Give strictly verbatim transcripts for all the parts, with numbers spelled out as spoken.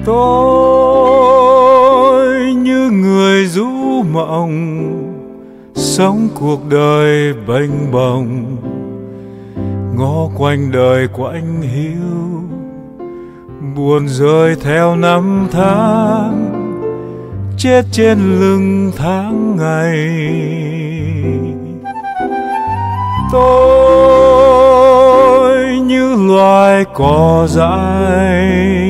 Tôi như người ru mộng, sống cuộc đời bênh bồng, ngó quanh đời quạnh hiu, buồn rơi theo năm tháng, chết trên lưng tháng ngày. Tôi như loài cỏ dại,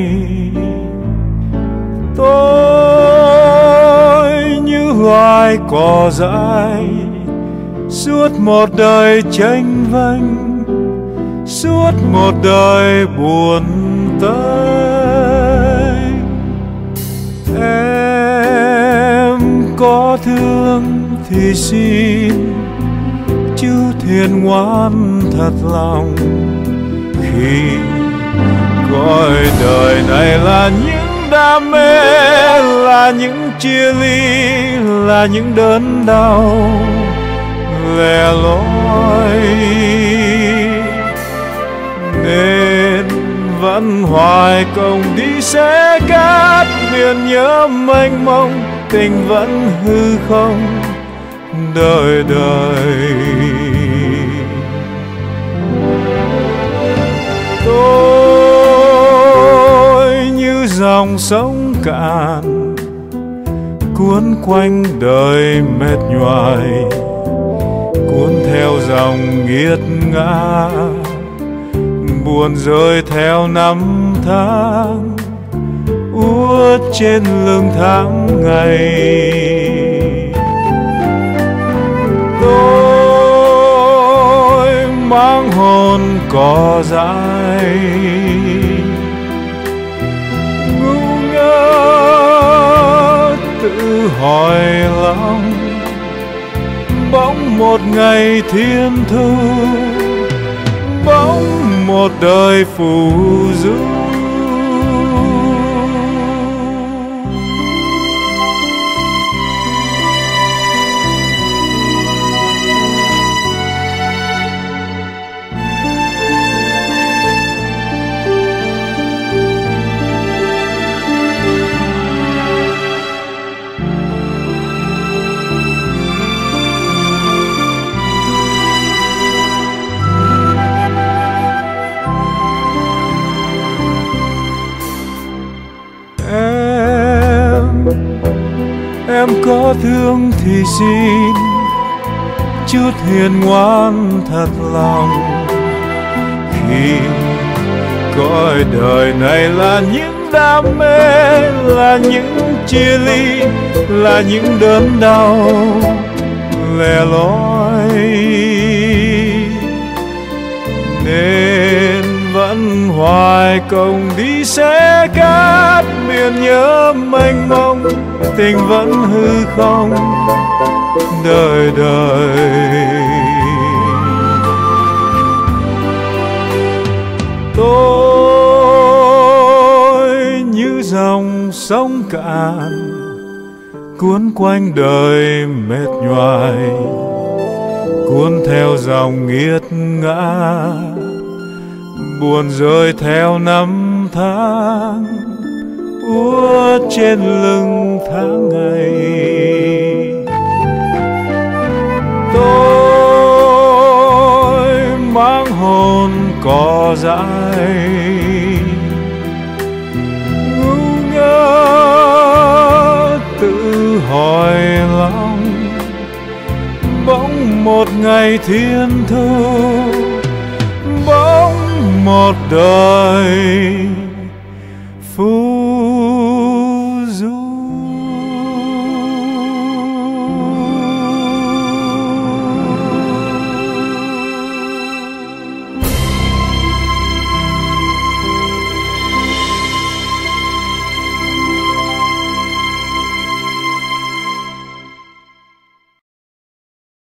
tôi như loài cỏ dại, suốt một đời chênh vênh, suốt một đời buồn tênh. Em có thương thì xin chứ thiền ngoan thật lòng, khi coi đời này là những đam mê, là những chia ly, là những đớn đau lẻ loi, nên vẫn hoài công đi xé cát biển nhớ mênh mông, tình vẫn hư không đời đời. Tôi như dòng sông cạn, cuốn quanh đời mệt nhoài, cuốn theo dòng nghiệt ngã, buồn rơi theo năm tháng, uất trên lưng tháng ngày. Tôi mang hồn cỏ dại, ngu ngơ tự hỏi lòng, bỗng một ngày thiên thu, bỗng một đời phù du. Em có thương thì xin chút hiền ngoan thật lòng, khi coi đời này là những đam mê, là những chia ly, là những đớn đau lẻ loi, nên vẫn hoài công đi xé cát biển nhớ mênh mông, tình vẫn hư không đời đời. Tôi như dòng sông cạn, cuốn quanh đời mệt nhoài, cuốn theo dòng nghiệt ngã, buồn rơi theo năm tháng, uất trên lưng tháng ngày. Tôi mang hồn cỏ dại, ngu ngơ tự hỏi lòng, bỗng một ngày thiên thu, bỗng một đời phù